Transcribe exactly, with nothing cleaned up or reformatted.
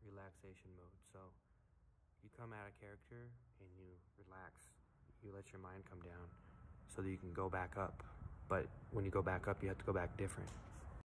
relaxation mode. So you come out of character and you relax. You let your mind come down so that you can go back up. But when you go back up, you have to go back different.